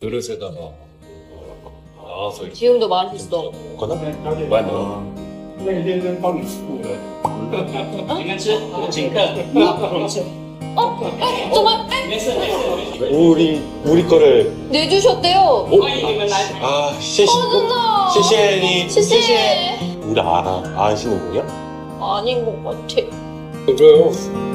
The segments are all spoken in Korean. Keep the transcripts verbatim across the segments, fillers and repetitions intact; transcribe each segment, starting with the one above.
그릇에다가 나와서 지금도 맛있어. 거나? 많이 넣어. 那个认真帮你付的。 你们吃，我请客，我们吃。 어? 정말? 没事没事没事。 우리 우리 거를 내주셨대요. 欢迎你们来。 아谢谢真的谢谢你 시시해. 우리 아, 아 아시는 분이야? 아닌 것 같아. 그래요.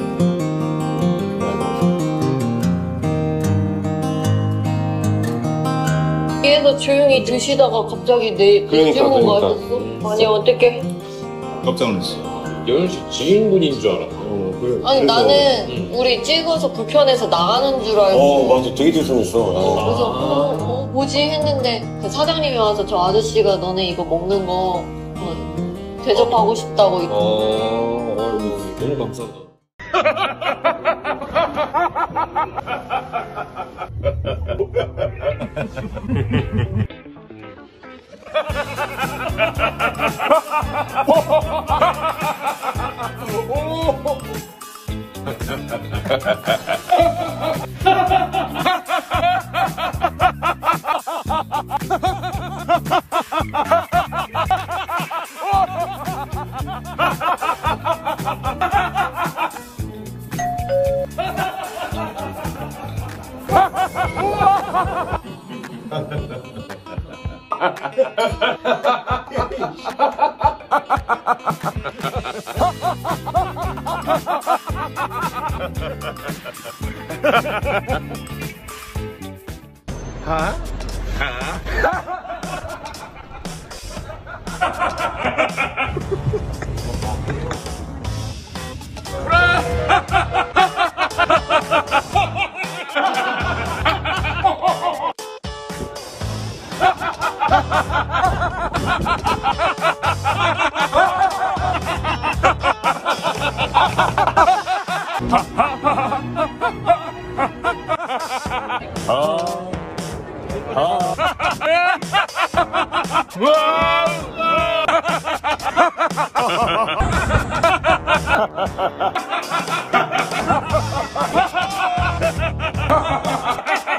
뒤에서 조용히 드시다가 갑자기 내 그러니까, 질문 그러니까. 가셨어? 아니 어떡해. 깜짝 놀랐어. 여윤 씨 지인분인 줄 알았어. 어, 그래. 아니 그래서- 나는 응. 우리 찍어서 불편해서 나가는 줄 알고. 어 맞아 되게 죄송했어. 어, 그래서 어, 어, 뭐지 했는데 그 사장님이 와서 저 아저씨가 너네 이거 먹는 거 어, 대접하고 싶다고. 어, 아이고, 너무 감사하다.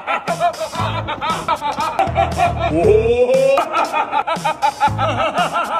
오!